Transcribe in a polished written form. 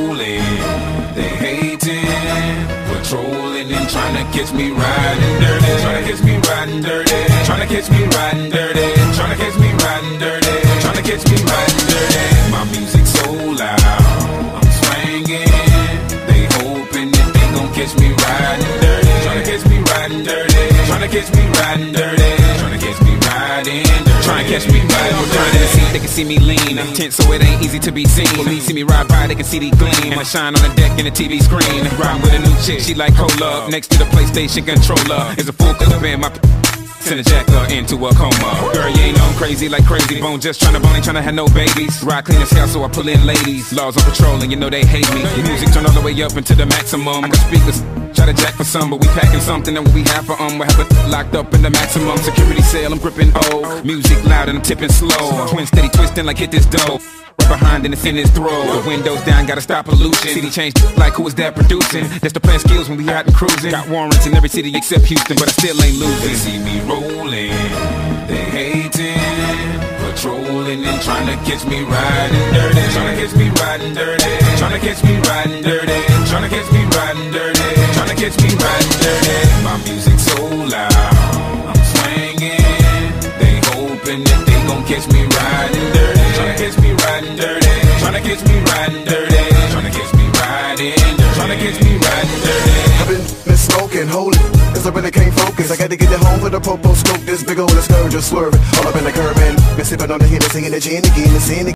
rolling, they hating, patrolling and trying to catch me riding dirty, trying to catch me riding dirty, trying to catch me riding dirty, trying to catch me riding dirty, trying to catch me riding dirty. My music so loud, I'm swinging, they hoping that they gon' catch me riding dirty, trying to catch me riding dirty, trying to catch me riding dirty, trying to catch me riding dirty, trying to catch me riding dirty. They can see me lean, tense so it ain't easy to be seen. Police see me ride by, they can see the gleam. I shine on the deck in the TV screen. Ride with a new chick, she like cola. Next to the PlayStation controller is a full clip in my send a jacker into a coma. Girl, you ain't on crazy like Crazy Bone, just tryna bone, ain't tryna have no babies. Ride clean as hell, so I pull in ladies. Laws on patrol, and you know they hate me. The music turn all the way up into the maximum. I got speakers, try to jack for some, but we packing something that we have for we have it locked up in the maximum security cell. I'm gripping O, music loud and I'm tipping slow. Twin steady twisting like hit this dough. Right behind and it's in his throat. The windows down, gotta stop pollution. City changed like who is that producing? That's the plan skills when we out and cruising. Got warrants in every city except Houston, but I still ain't losing. They see me rolling, they hating, patrolling and trying to catch me riding dirty, trying to catch me riding dirty, trying to catch me riding dirty, trying to catch me riding dirty, trying to catch me riding dirty. My music so loud, I'm swinging, they hoping that they gon' catch me riding dirty, trying to catch me riding dirty, trying to catch me riding dirty, trying to catch me riding dirty, trying to catch me riding dirty. I've been smoking, holy, cause I really can't focus. I gotta get it home with a popo scope, this big old scourge just swerving all up in the curb and been sipping on the Hennessy and the gin again and sin again.